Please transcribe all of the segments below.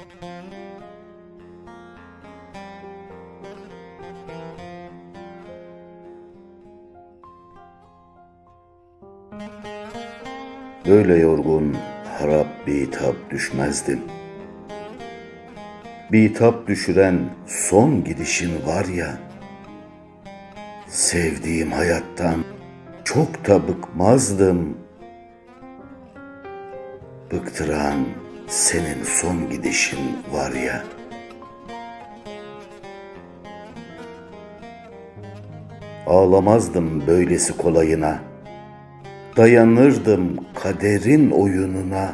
Böyle yorgun, harap bitap düşmezdim. Bitap düşüren son gidişin var ya, sevdiğim hayattan çok da bıkmazdım. Bıktıran senin son gidişin var ya. Ağlamazdım böylesi kolayına, dayanırdım kaderin oyununa.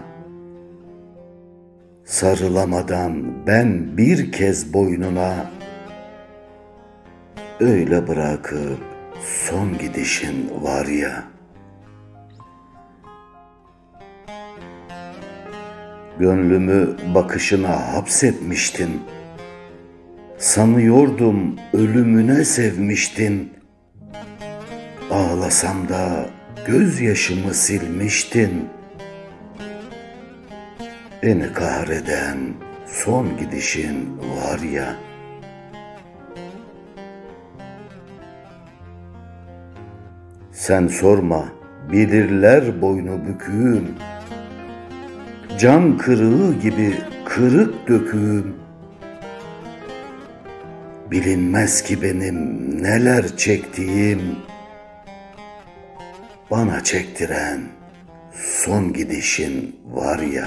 Sarılamadan ben bir kez boynuna, öyle bırakıp son gidişin var ya. Gönlümü bakışına hapsetmiştin, sanıyordum ölümüne sevmiştin. Ağlasam da gözyaşımı silmiştin. Beni kahreden son gidişin var ya. Sen sorma, bilirler boynu büküğüm, cam kırığı gibi kırık döküğüm. Bilinmez ki benim neler çektiğim, bana çektiren son gidişin var ya.